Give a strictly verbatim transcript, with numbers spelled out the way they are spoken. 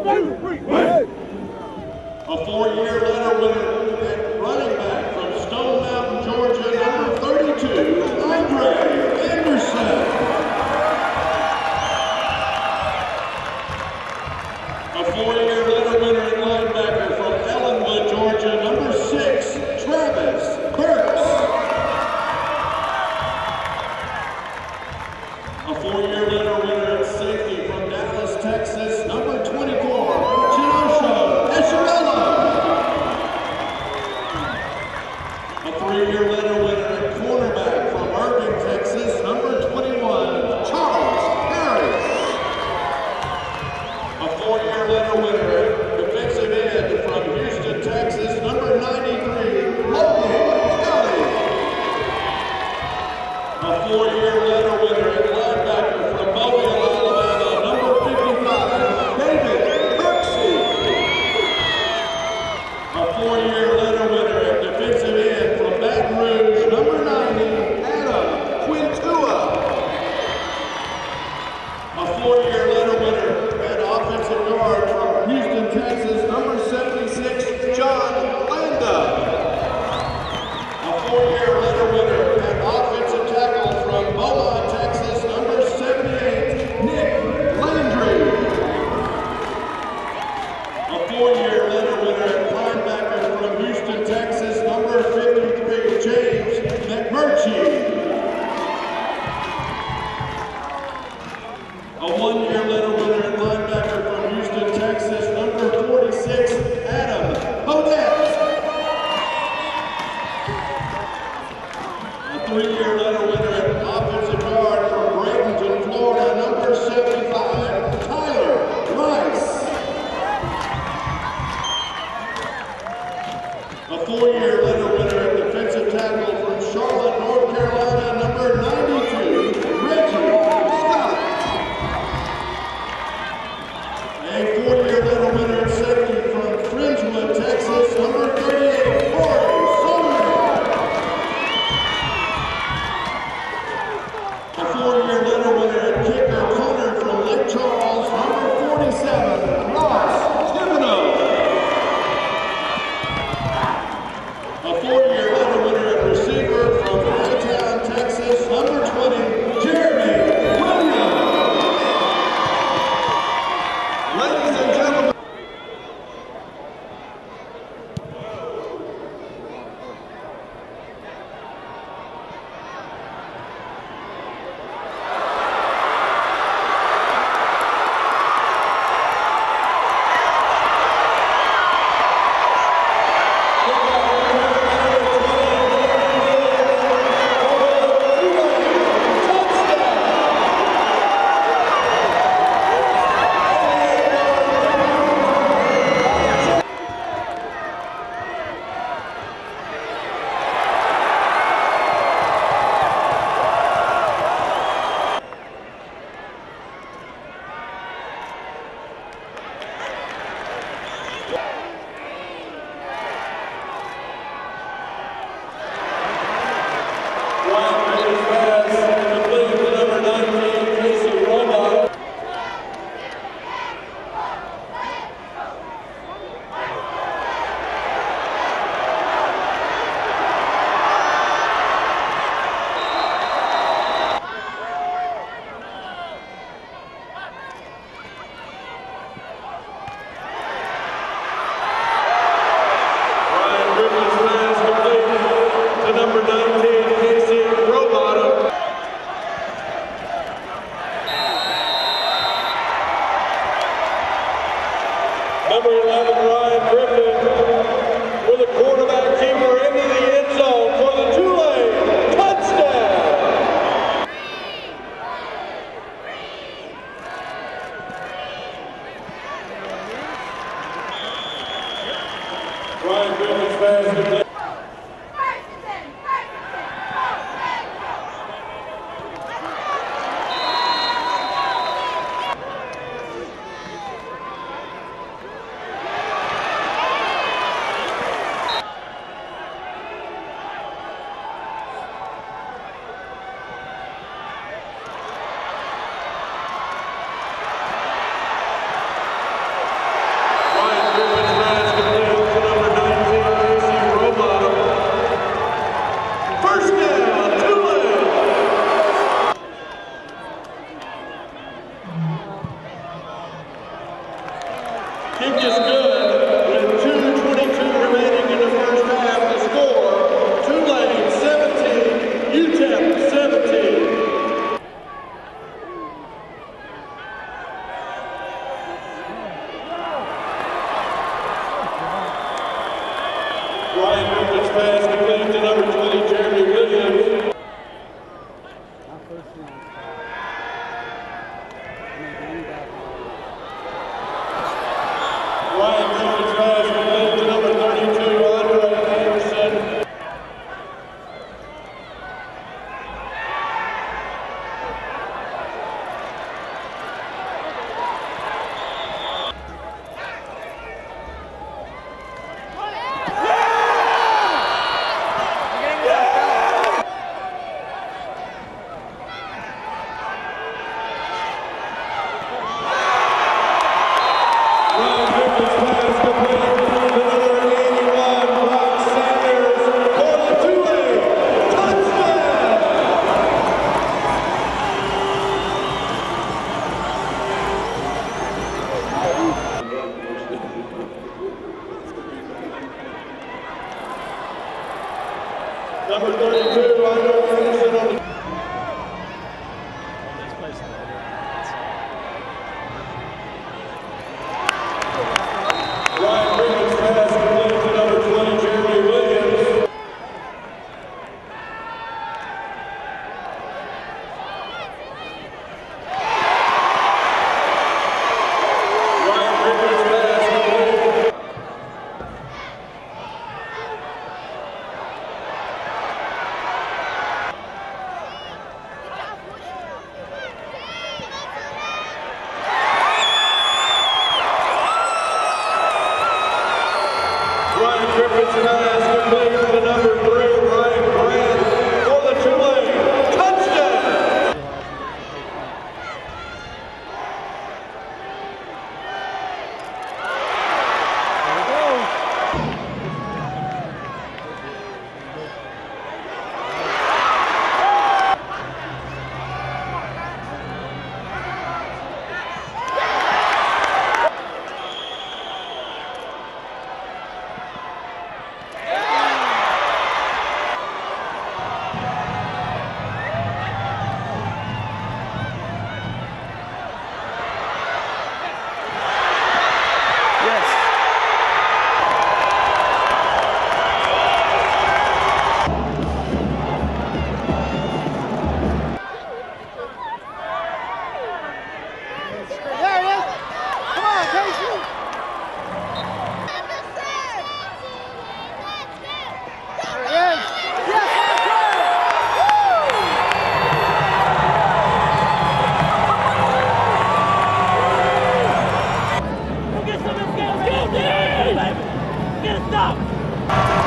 A four-year letter winner at running back from Stone Mountain, Georgia, number thirty-two, André Anderson. A four-year letter winner at linebacker from Ellenwood, Georgia, number six, Travis Burks. A four-year letter winner at safety from Dallas, Texas, number twenty-four, Chinosho Escherella. A three-year letter winner at cornerback from Irving, Texas, number twenty-one, Charles Harris. A four-year letter winner at defensive end from Houston, Texas, number ninety-three, Logan Kelly. A four-year letter winner at linebacker from Mobile, Alabama, number fifty-five, David Kirksey. A four-year letter winner at defensive end from Baton Rouge, number ninety, Adam Quintua. A four-year letter winner at offensive guard from Houston, Texas, number seventy-six, John Landa. A four-year letter winner at offensive tackle from Beaumont, Texas, number seventy-eight, Nick Landry. A four-year letter winner at linebacker from Houston, Texas, number fifty-three, James McMurchie. A one-year letter winner at linebacker from Houston, Texas, number forty-six, Adam Hodette. A three-year letter winner at offensive guard from Bradenton, Florida, number seventy-five, Tyler Rice. A four-year letter winner at defensive tackle from Charlotte, North Carolina, number ninety-two, Reggie Scott. A four-year letter winner at safety from Fringewood, Texas, number thirty-eight, Corey Soler. A four-year letter winner at kicker punter from Lake Charles, number forty-seven, Ross Thibodeau. A four-year letter winner at receiver from Baytown, Texas, number twenty, Jeremy Williams. Ladies and gentlemen. Ryan Griffin's pass complete to number nineteen, Casey Rowbottom. Number eleven, Ryan Griffin, with a quarterback keeper into the end zone for the Tulane touchdown. Ryan Griffin's pass complete. Ryan Griffin's pass completed to number twenty, Jeremy Williams. Ryan Griffin's pass completed to number thirty-two, André Anderson. Number thirty-two, Ryan Anderson on the Ryan Griffin's pass completed to number twenty, Jeremy Williams. Ryan Griffin's pass completed. Ryan Griffin's pass completed to number three, Ryan Grant for the Tulane. Touchdown! Get it, stop!